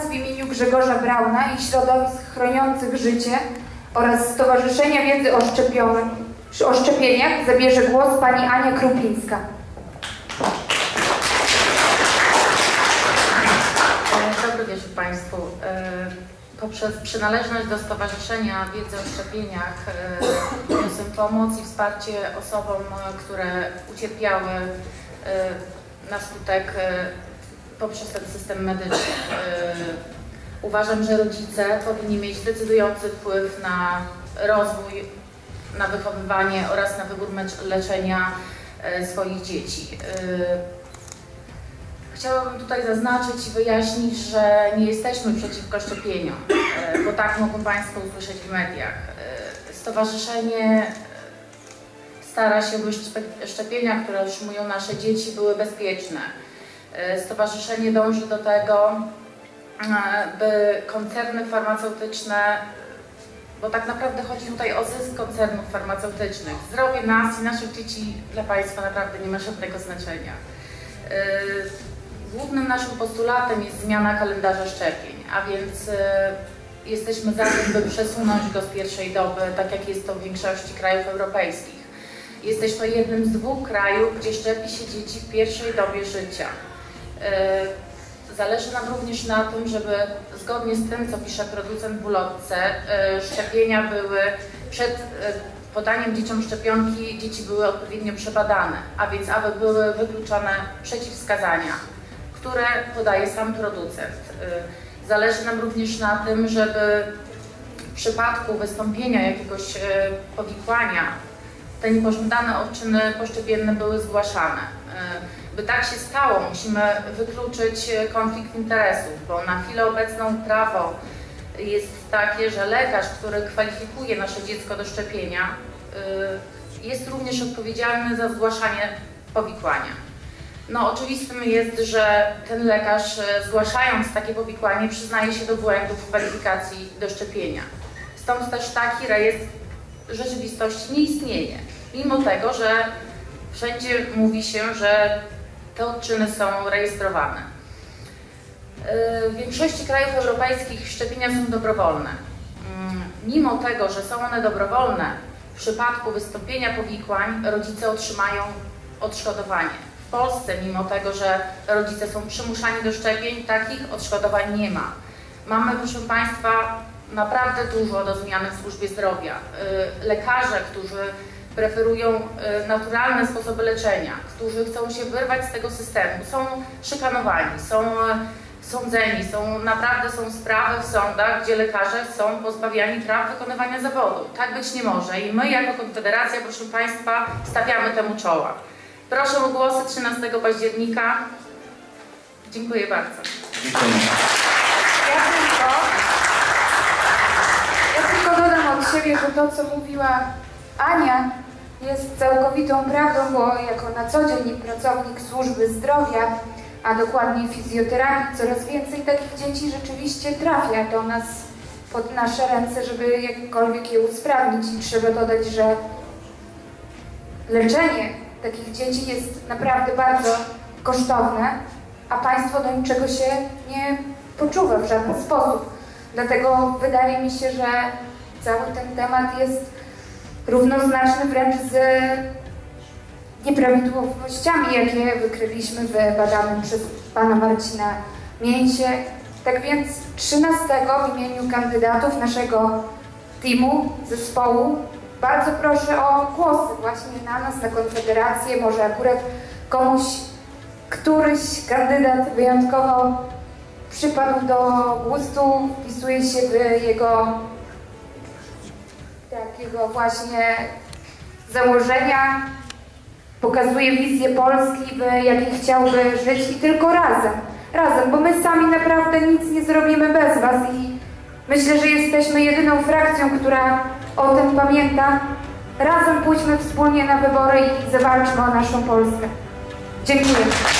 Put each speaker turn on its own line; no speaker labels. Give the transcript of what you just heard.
w imieniu Grzegorza Brauna i środowisk chroniących życie oraz Stowarzyszenia Wiedzy o Szczepieniach zabierze głos pani Ania Krupińska.
Dobry wieczór Państwu. Poprzez przynależność do Stowarzyszenia Wiedzy o Szczepieniach niosę pomoc i wsparcie osobom, które ucierpiały na skutek poprzez ten system medyczny. Uważam, że rodzice powinni mieć decydujący wpływ na rozwój, na wychowywanie oraz na wybór leczenia swoich dzieci. Chciałabym tutaj zaznaczyć i wyjaśnić, że nie jesteśmy przeciwko szczepieniom, bo tak mogą Państwo usłyszeć w mediach. Stowarzyszenie stara się, by szczepienia, które otrzymują nasze dzieci, były bezpieczne. Stowarzyszenie dąży do tego, by koncerny farmaceutyczne, bo tak naprawdę chodzi tutaj o zysk koncernów farmaceutycznych. Zdrowie nas i naszych dzieci dla Państwa naprawdę nie ma żadnego znaczenia. Głównym naszym postulatem jest zmiana kalendarza szczepień, a więc jesteśmy za tym, by przesunąć go z pierwszej doby, tak jak jest to w większości krajów europejskich. Jesteśmy jednym z 2 krajów, gdzie szczepi się dzieci w pierwszej dobie życia. Zależy nam również na tym, żeby zgodnie z tym, co pisze producent w ulotce, szczepienia były przed podaniem dzieciom szczepionki, dzieci były odpowiednio przebadane, a więc aby były wykluczone przeciwwskazania, które podaje sam producent. Zależy nam również na tym, żeby w przypadku wystąpienia jakiegoś powikłania te niepożądane odczyny poszczepienne były zgłaszane. By tak się stało, musimy wykluczyć konflikt interesów, bo na chwilę obecną prawo jest takie, że lekarz, który kwalifikuje nasze dziecko do szczepienia, jest również odpowiedzialny za zgłaszanie powikłania. No oczywistym jest, że ten lekarz, zgłaszając takie powikłanie, przyznaje się do błędów w kwalifikacji do szczepienia. Stąd też taki rejestr w rzeczywistości nie istnieje, mimo tego, że wszędzie mówi się, że te odczyny są rejestrowane. W większości krajów europejskich szczepienia są dobrowolne. Mimo tego, że są one dobrowolne, w przypadku wystąpienia powikłań rodzice otrzymają odszkodowanie. W Polsce, mimo tego, że rodzice są przymuszani do szczepień, takich odszkodowań nie ma. Mamy, proszę Państwa, naprawdę dużo do zmiany w służbie zdrowia. Lekarze, którzy preferują naturalne sposoby leczenia, którzy chcą się wyrwać z tego systemu, są szykanowani, są sądzeni, naprawdę są sprawy w sądach, gdzie lekarze są pozbawiani praw wykonywania zawodu. Tak być nie może i my jako Konfederacja, proszę Państwa, stawiamy temu czoła. Proszę o głosy 13 października. Dziękuję bardzo.
Ja tylko dodam od siebie, że to, co mówiła Ania, jest całkowitą prawdą, bo jako na co dzień pracownik służby zdrowia, a dokładnie fizjoterapii, coraz więcej takich dzieci rzeczywiście trafia do nas pod nasze ręce, żeby jakkolwiek je usprawnić. I trzeba dodać, że leczenie takich dzieci jest naprawdę bardzo kosztowne, a państwo do niczego się nie poczuwa w żaden sposób. Dlatego wydaje mi się, że cały ten temat jest równoznaczny wręcz z nieprawidłowościami, jakie wykryliśmy w badanym przez pana Marcina Mięsie. Tak więc 13 w imieniu kandydatów naszego teamu, zespołu, bardzo proszę o głosy właśnie na nas, na Konfederację. Może akurat komuś któryś kandydat wyjątkowo przypadł do gustu, wpisuje się w jego takiego właśnie założenia, pokazuje wizję Polski, w jakiej chciałby żyć i tylko razem, bo my sami naprawdę nic nie zrobimy bez Was i myślę, że jesteśmy jedyną frakcją, która o tym pamięta. Razem pójdźmy wspólnie na wybory i zawalczmy o naszą Polskę. Dziękuję.